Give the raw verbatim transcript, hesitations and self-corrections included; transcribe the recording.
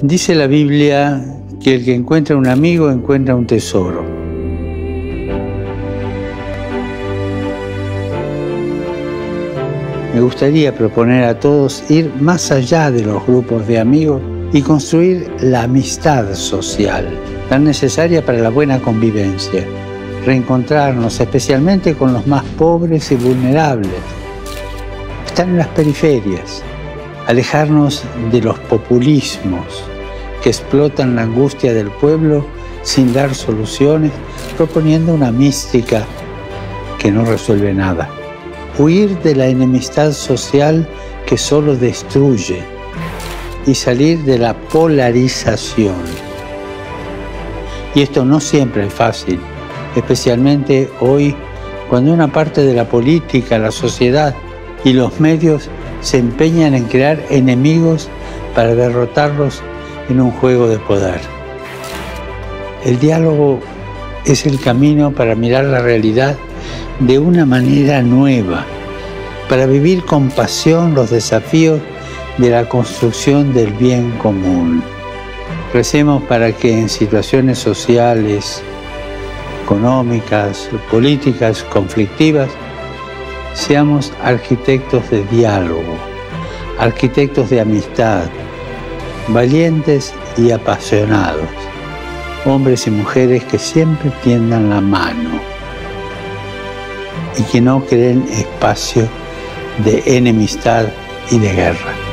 Dice la Biblia que el que encuentra un amigo encuentra un tesoro. Me gustaría proponer a todos ir más allá de los grupos de amigos y construir la amistad social, tan necesaria para la buena convivencia. Reencontrarnos especialmente con los más pobres y vulnerables. Están en las periferias. Alejarnos de los populismos que explotan la angustia del pueblo sin dar soluciones, proponiendo una mística que no resuelve nada. Huir de la enemistad social que solo destruye y salir de la polarización. Y esto no siempre es fácil, especialmente hoy, cuando una parte de la política, la sociedad y los medios se empeñan en crear enemigos para derrotarlos en un juego de poder. El diálogo es el camino para mirar la realidad de una manera nueva, para vivir con pasión los desafíos de la construcción del bien común. Recemos para que en situaciones sociales, económicas, políticas, conflictivas, seamos arquitectos de diálogo, arquitectos de amistad, valientes y apasionados, hombres y mujeres que siempre tiendan la mano y que no creen espacio de enemistad y de guerra.